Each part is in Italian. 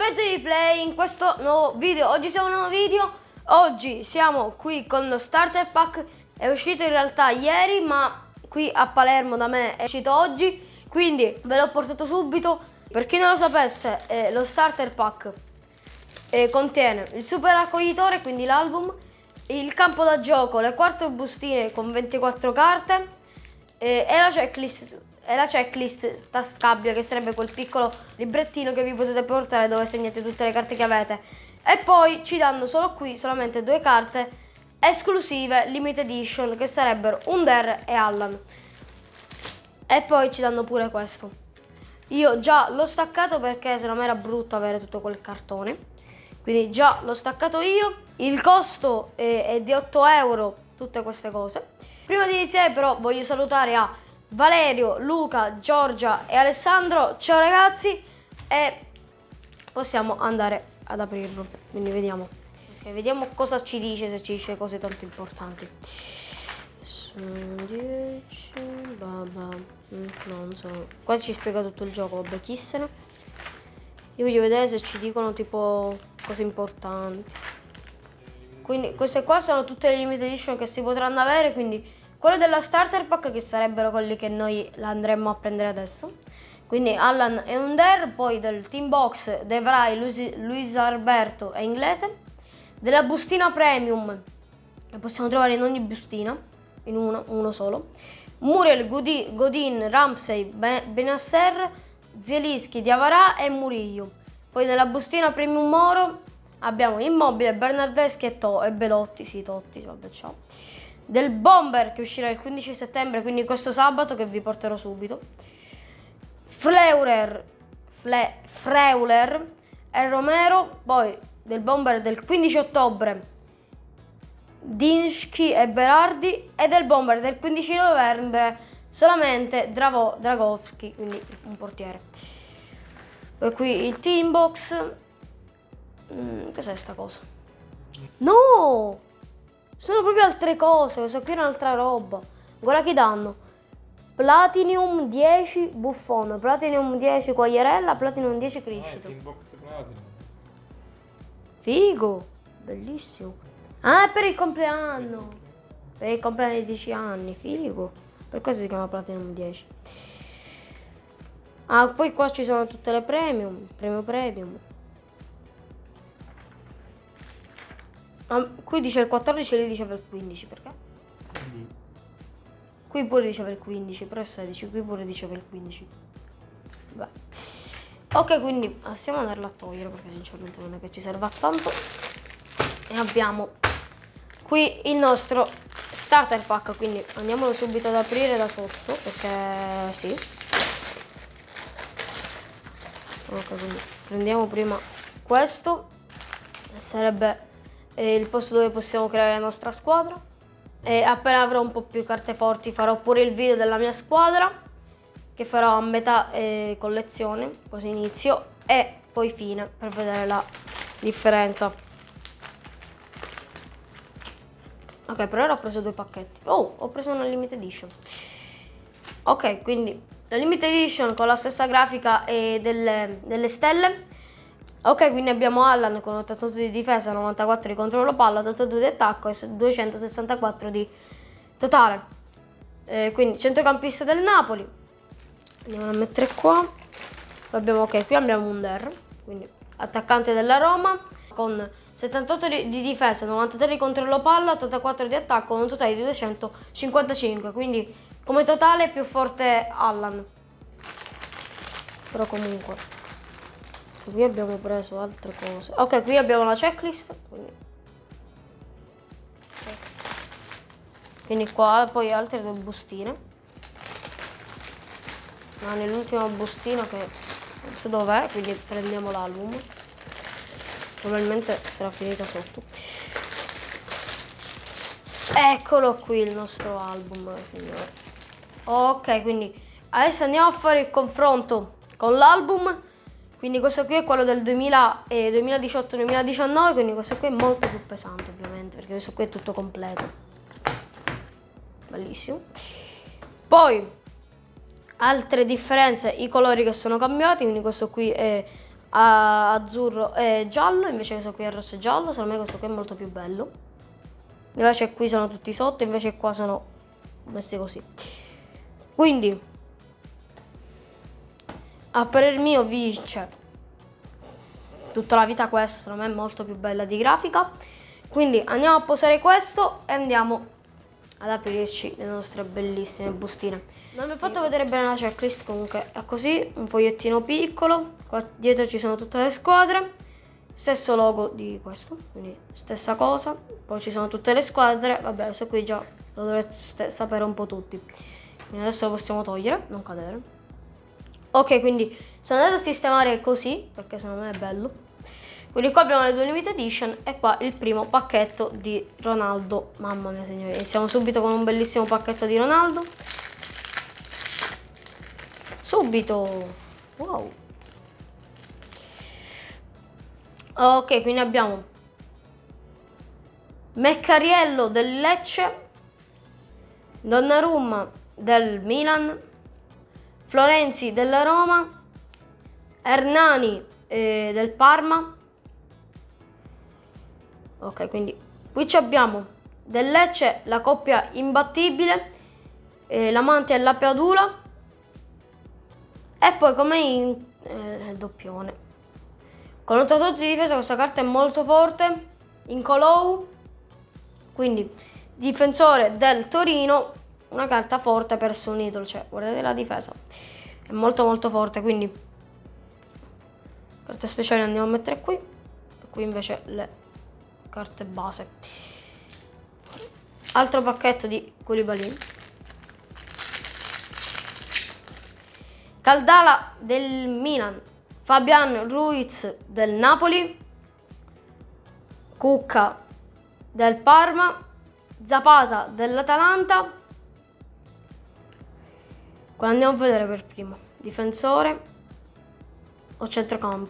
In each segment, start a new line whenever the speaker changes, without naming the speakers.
Benvenuti di Play in questo nuovo video. Oggi siamo in un nuovo video. Oggi siamo qui con lo starter pack. È uscito in realtà ieri, ma qui a Palermo da me è uscito oggi, quindi ve l'ho portato subito. Per chi non lo sapesse, lo starter pack contiene il super raccoglitore, quindi l'album, il campo da gioco, le 4 bustine con 24 carte e la checklist. E la checklist tascabile, che sarebbe quel piccolo librettino che vi potete portare dove segnate tutte le carte che avete. E poi ci danno solo qui solamente 2 carte esclusive limited edition, che sarebbero Under e Allan. E poi ci danno pure questo. Io già l'ho staccato perché se no mi era brutto avere tutto quel cartone, quindi già l'ho staccato io. Il costo è di 8 euro, tutte queste cose. Prima di iniziare però voglio salutare a Valerio, Luca, Giorgia e Alessandro. Ciao ragazzi, e possiamo andare ad aprirlo, quindi vediamo. Okay, vediamo cosa ci dice, se ci dice cose tanto importanti. 10, non so. Qua ci spiega tutto il gioco, vabbè, chi se ne. Io voglio vedere se ci dicono tipo cose importanti. Quindi queste qua sono tutte le limited edition che si potranno avere, quindi quello della starter pack, che sarebbero quelli che noi andremo a prendere adesso, quindi Allan e Under. Poi del team box Devray, Luis Alberto e inglese. Della bustina premium, che possiamo trovare in ogni bustina, in uno solo, Muriel, Godin, Ramsey, Benasser, Zielinski, Diawara e Murillo. Poi nella bustina premium Moro abbiamo Immobile, Bernardeschi e Belotti, sì, Totti, vabbè, ciao. Del Bomber, che uscirà il 15 settembre, quindi questo sabato, che vi porterò subito. Freuler e Romero. Poi del Bomber del 15 ottobre Dinski e Berardi, e del Bomber del 15 novembre solamente Dragowski, quindi un portiere. Poi qui il team box. Cos'è sta cosa? No! Sono proprio altre cose, questa qui è un'altra roba. Guarda che danno. Platinum 10 Buffon, Platinum 10 Quagliarella, Platinum 10 Criscito. Figo, bellissimo. Ah, è per il compleanno. Per il compleanno di 10 anni, figo. Per questo si chiama Platinum 10. Ah, poi qua ci sono tutte le premium, premium. Qui dice il 14 e lì dice per il 15, perché? Qui pure dice per il 15, però è 16, qui pure dice per il 15. Beh. Ok, quindi passiamo ad andarla a togliere, perché sinceramente non è che ci serva tanto. E abbiamo qui il nostro starter pack, quindi andiamolo subito ad aprire da sotto, perché sì. Ok, quindi prendiamo prima questo, che sarebbe il posto dove possiamo creare la nostra squadra. E appena avrò un po' più carte forti farò pure il video della mia squadra, che farò a metà collezione, così inizio e poi fine, per vedere la differenza. Ok, per ora ho preso 2 pacchetti. Oh, ho preso una limited edition. Ok, quindi la limited edition con la stessa grafica e delle stelle. Ok, quindi abbiamo Allan con 88 di difesa, 94 di controllo palla, 82 di attacco e 264 di totale. Quindi centrocampista del Napoli. Andiamo a mettere qua. Poi abbiamo, ok, qui abbiamo Under, quindi attaccante della Roma, con 78 di difesa, 93 di controllo palla, 84 di attacco, con un totale di 255. Quindi come totale è più forte Allan. Però comunque qui abbiamo preso altre cose. Ok, qui abbiamo la checklist. Quindi qua poi altre 2 bustine. Ma nell'ultima bustina, che non so dov'è, quindi prendiamo l'album. Probabilmente sarà finita sotto. Eccolo qui il nostro album, signore. Ok, quindi adesso andiamo a fare il confronto con l'album. Quindi questo qui è quello del 2018-2019, quindi questo qui è molto più pesante ovviamente, perché questo qui è tutto completo. Bellissimo. Poi altre differenze, i colori che sono cambiati, quindi questo qui è azzurro e giallo, invece questo qui è rosso e giallo. Secondo me questo qui è molto più bello. Invece qui sono tutti sotto, invece qua sono messi così. Quindi a parer mio vince tutta la vita questo, secondo me è molto più bella di grafica. Quindi andiamo a posare questo e andiamo ad aprirci le nostre bellissime bustine. Non vi ho fatto vedere bene la checklist, comunque è così, un fogliettino piccolo, qua dietro ci sono tutte le squadre, stesso logo di questo, quindi stessa cosa, poi ci sono tutte le squadre, vabbè adesso qui già lo dovreste sapere un po' tutti, quindi adesso lo possiamo togliere, non cadere. Ok, quindi sono andato a sistemare così, perché secondo me è bello. Quindi qua abbiamo le 2 limited edition e qua il primo pacchetto di Ronaldo. Mamma mia signori, iniziamo subito con un bellissimo pacchetto di Ronaldo. Subito! Wow! Ok, quindi abbiamo Meccariello del Lecce, Donnarumma del Milan, Florenzi della Roma, Hernani del Parma. Ok, quindi qui abbiamo del Lecce la coppia imbattibile, l'Amante e la Padula, e poi come in doppione. Con l'88 di difesa questa carta è molto forte, in Colou, quindi difensore del Torino, una carta forte per essere un idolo, cioè guardate la difesa, è molto molto forte, quindi carte speciali andiamo a mettere qui, e qui invece le carte base. Altro pacchetto di Koulibaly, Caldala del Milan, Fabian Ruiz del Napoli, Cucca del Parma, Zapata dell'Atalanta. Qua andiamo a vedere per primo, difensore o centrocampo?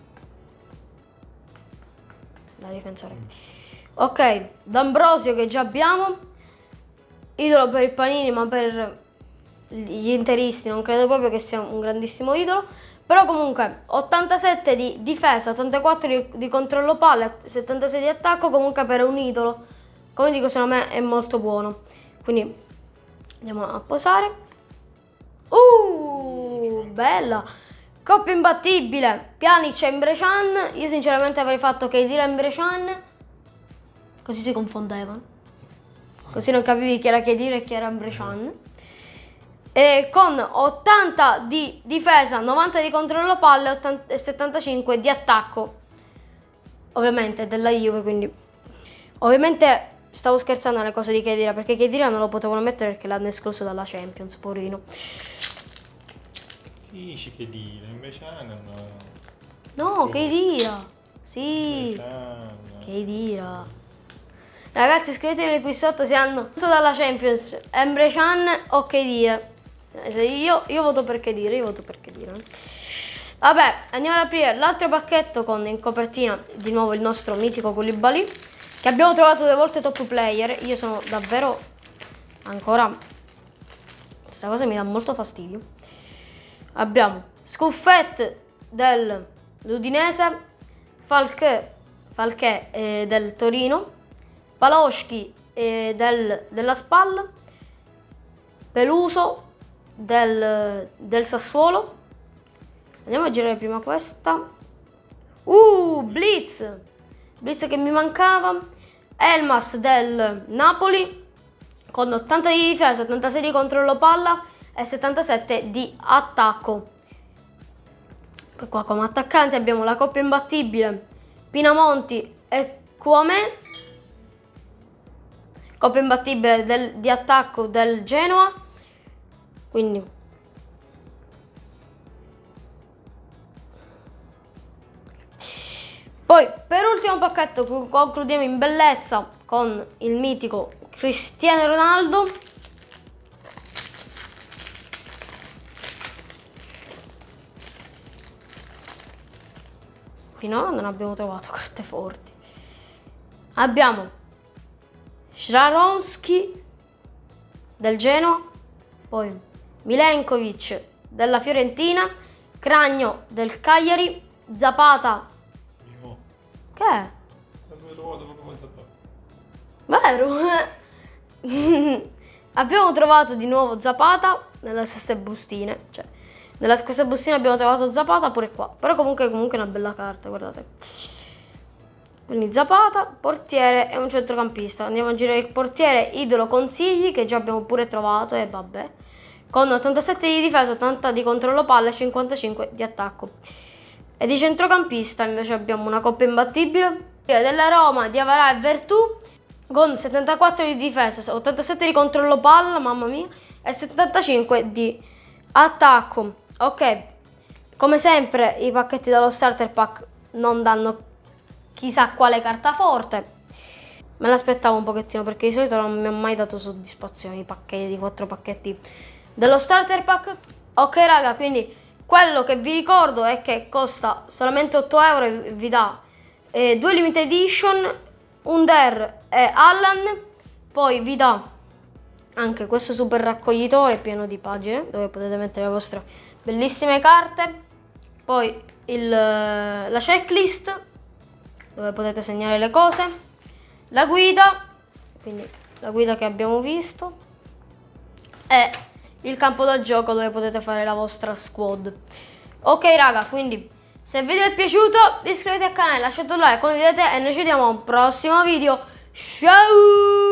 Da difensore. Ok, D'Ambrosio che già abbiamo, idolo per il Panini, ma per gli interisti non credo proprio che sia un grandissimo idolo, però comunque 87 di difesa, 84 di controllo palla, 76 di attacco, comunque per un idolo, come dico, secondo me è molto buono. Quindi andiamo a posare. Bella! Coppia imbattibile, Pjanic e Emre Can. Io sinceramente avrei fatto che dire Emre Can, così si confondevano, così non capivi chi era Khedira e chi era Emre Can. E con 80 di difesa, 90 di controllo palle e 75 di attacco, ovviamente della Juve, quindi ovviamente stavo scherzando alle cose di Khedira, perché Khedira non lo potevano mettere perché l'hanno escluso dalla Champions, porino.
Dici Khedira, invece
no, Khedira, sì, Khedira. Ragazzi, scrivetemi qui sotto se hanno tutto dalla Champions, Emre Can o Khedira. Io voto per Khedira, io voto per Khedira. Vabbè, andiamo ad aprire l'altro pacchetto con in copertina di nuovo il nostro mitico Koulibaly, che abbiamo trovato 2 volte top player. Io sono davvero ancora, questa cosa mi dà molto fastidio. Abbiamo Scuffet dell'Udinese, Falché del Torino, Paloschi della Spal, Peluso del Sassuolo. Andiamo a girare prima questa. Blitz che mi mancava. Elmas del Napoli con 80 di difesa, 86 di controllo palla e 77 di attacco. E qua come attaccanti abbiamo la coppia imbattibile Pinamonti e Kouamé, coppia imbattibile di attacco del Genoa. Quindi poi per ultimo pacchetto concludiamo in bellezza con il mitico Cristiano Ronaldo. Finora non abbiamo trovato carte forti. Abbiamo Sharonski del Genoa, poi Milenkovic della Fiorentina, Cragno del Cagliari, Zapata.
Primo.
Che è?
L'abbiamo trovato proprio Zapata.
Vero? Abbiamo trovato di nuovo Zapata nelle stesse bustine. Cioè, nella stessa bustina abbiamo trovato Zapata pure qua. Però comunque è una bella carta, guardate. Quindi Zapata, portiere e un centrocampista. Andiamo a girare il portiere, idolo consigli, che già abbiamo pure trovato e vabbè. Con 87 di difesa, 80 di controllo palla e 55 di attacco. E di centrocampista invece abbiamo una coppia imbattibile della Roma, di Avarà e Vertù, con 74 di difesa, 87 di controllo palla, mamma mia, e 75 di attacco. Ok, come sempre i pacchetti dello starter pack non danno chissà quale carta forte. Me l'aspettavo un pochettino perché di solito non mi ha mai dato soddisfazione i pacchetti, i 4 pacchetti dello starter pack. Ok raga, quindi quello che vi ricordo è che costa solamente 8 euro e vi dà 2 limited edition, un Der e Allan, poi vi dà anche questo super raccoglitore pieno di pagine dove potete mettere le vostre bellissime carte, poi la checklist dove potete segnare le cose, la guida, quindi la guida che abbiamo visto, e il campo da gioco dove potete fare la vostra squad. Ok raga, quindi se il video è piaciuto iscrivetevi al canale, lasciate un like, condividete e noi ci vediamo a un prossimo video. Ciao!